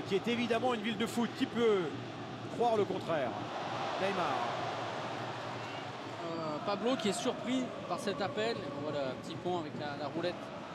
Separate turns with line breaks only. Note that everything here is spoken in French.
qui est évidemment une ville de foot. Qui peut croire le contraire? Neymar.
Pablo qui est surpris par cet appel. Voilà, un petit pont avec la roulette